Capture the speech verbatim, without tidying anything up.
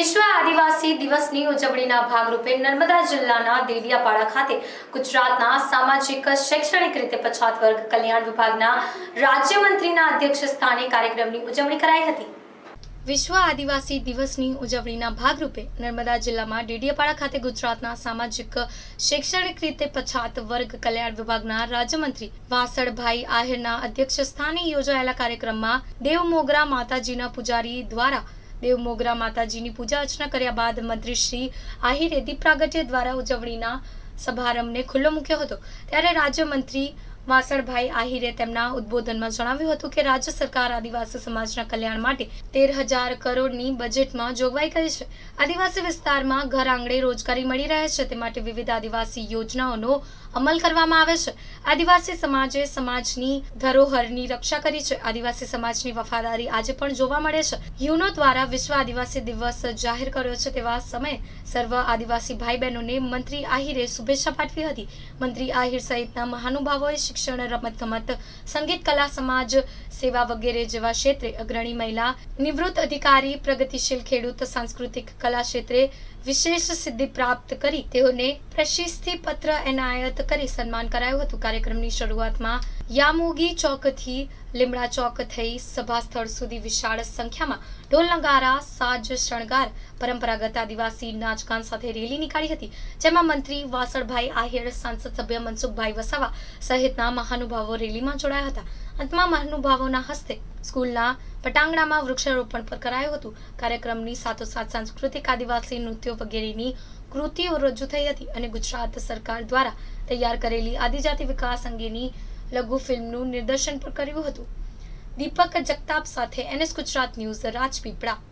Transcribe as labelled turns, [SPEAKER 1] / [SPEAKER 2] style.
[SPEAKER 1] વિશ્વ આદિવાસી દિવસની ઉજવણીના ભાગરૂપે નર્મદા જિલ્લાના દેડિયાપાડા ખાતે ગુજરાતના સામાજિક શૈક્ષણિક રીતે પછાત વર્ગ કલ્યાણ વિભાગના રાજ્યમંત્રીના અધ્યક્ષ સ્થાને કાર્યક્રમની ઉજવણી કરાઈ હતી। વિશ્વ આદિવાસી દિવસની ઉજવણીના ભાગરૂપે નર્મદા જિલ્લામાં દેડિયાપાડા ખાતે ગુજરાતના સામાજિક શૈક્ષણિક રીતે પછાત વર્ગ કલ્યાણ વિભાગના રાજ્યમંત્રી વાસણભાઈ આહિરના અધ્યક્ષ સ્થાને યોજાયેલા કાર્યક્રમમાં દેવમોગરા માતાજીના પૂજારી દ્વારા દેવમોગરા માતાજીની પૂજા અર્ચના કર્યા બાદ મંત્રી શ્રી આહિરે દીપ પ્રાગટ્ય દ્વારા ઉજવણીના સમારંભને ખુલ્લો મૂક્યો હતો। ત્યારે રાજ્યમંત્રી વાસણભાઈ આહિરે તેમના ઉદ્બોધનમાં જણાવ્યું હતું કે રાજ્ય સરકાર આદિવાસી સમાજના કલ્યાણ માટે તેર હજાર કરોડની બજેટમાં જોગવાઈ કરી છે। આદિવાસી વિસ્તારમાં ઘર આંગણે રોજગારી મળી રહે છે, તે માટે વિવિધ આદિવાસી યોજનાઓનો અમલ કરવામાં આવે છે। આદિવાસી સમાજે સમાજની ધરોહરની રક્ષા કરી છે। આદિવાસી સમાજની વફાદારી આજે પણ જોવા મળે છે। યુનો દ્વારા વિશ્વ આદિવાસી દિવસ જાહેર કર્યો છે, તેવા સમયે સર્વ આદિવાસી ભાઈ બહેનોને મંત્રી આહિરે શુભેચ્છા પાઠવી હતી। મંત્રી આહિર સહિતના મહાનુભાવોએ શિક્ષણ, રમતગમત, સંગીત, કલા, સમાજ સેવા વગેરે જેવા ક્ષેત્રે અગ્રણી મહિલા, નિવૃત્ત અધિકારી, પ્રગતિશીલ ખેડૂત, સાંસ્કૃતિક કલા ક્ષેત્રે વિશેષ સિદ્ધિ પ્રાપ્ત કરી તેઓને પ્રશસ્તિ પત્ર એનાયત કરી સન્માન કરાયું હતું। કાર્યક્રમની શરૂઆતમાં યામોગી ચોકથી લીમડા ચોક થઈ સભા સ્થળ સુધી વિશાળ સંખ્યામાં ઢોલ નગારા, સાજ શણગાર, પરંપરાગત આદિવાસી નાચગાન સાથે રેલી નીકાળી હતી, જેમાં મંત્રી વાસણભાઈ આહિર, સાંસદ સભ્ય મનસુખભાઈ વસાવા સહિતના મહાનુભાવો રેલીમાં જોડાયા હતા। અંતમાં મહાનુભાવોના હસ્તે સ્કૂલના પટાંગણામાં વૃક્ષારોપણ પર કરાયું હતું। કાર્યક્રમની સાથોસાથ સાંસ્કૃતિક આદિવાસી નૃત્યો વગેરેની કૃતિઓ રજૂ થઈ હતી અને ગુજરાત સરકાર દ્વારા તૈયાર કરેલી આદિજાતિ વિકાસ અંગેની લઘુ ફિલ્મનું નિદર્શન પણ કર્યું હતું। દીપક જગતાપ સાથે એનએસ ગુજરાત ન્યૂઝ, રાજપીપળા।